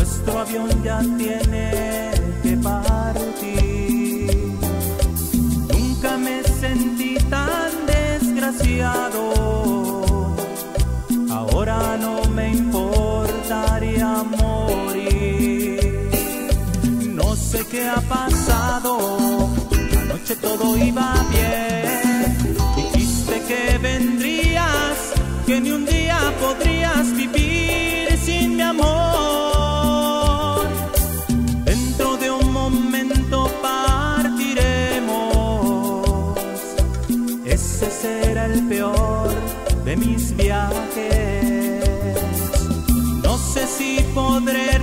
nuestro avión ya tiene que partir. Nunca me sentí tan desgraciado, ahora no me importaría morir. No sé qué ha pasado, anoche todo iba bien. Dijiste que vendrías, que ni un día podrías vivir sin mi amor. Dentro de un momento partiremos, ese será el peor de mis viajes. No sé si podré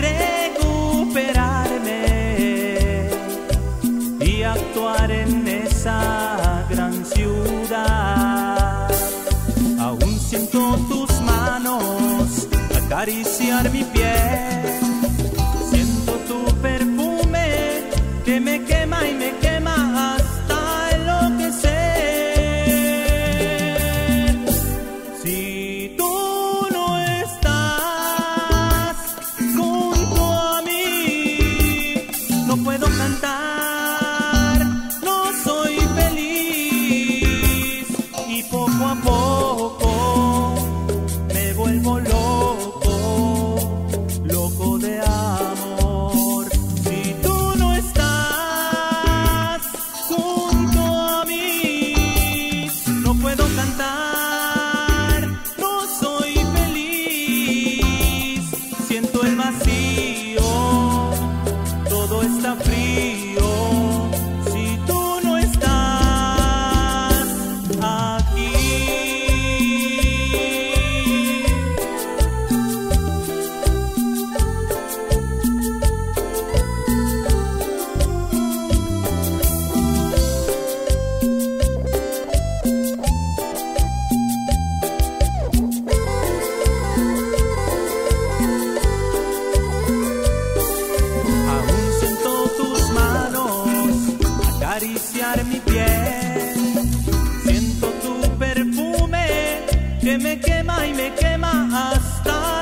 recuperarme y actuar en esa gran ciudad. Aún siento tus manos acariciar mi piel, siento tu perfume que me quema y me quema hasta enloquecer. Si tú no estás junto a mí, no puedo cantar, no soy feliz y poco a poco me vuelvo loco, loco de amor. Si tú no estás junto a mí, no puedo cantar, no soy feliz, siento el vacío, todo está frío. Si tú no estás aquí. Aún siento tus manos acariciar mi piel, siento tu perfume que me quema y me quema hasta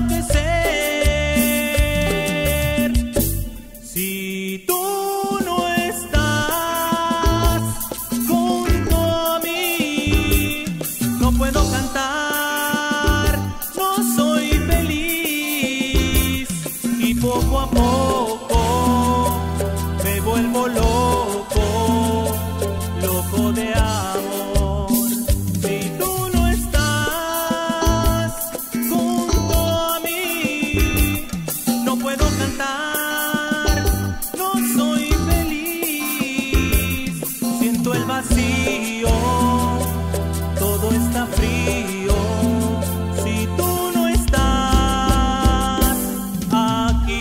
enloquecer. Si tú no estás junto a mí, no puedo cantar, no soy feliz y poco a poco me vuelvo loco, loco de amor. Si tú no estás junto a mí, no puedo cantar, no soy feliz, siento el vacío, todo está frío. Si tú no estás aquí.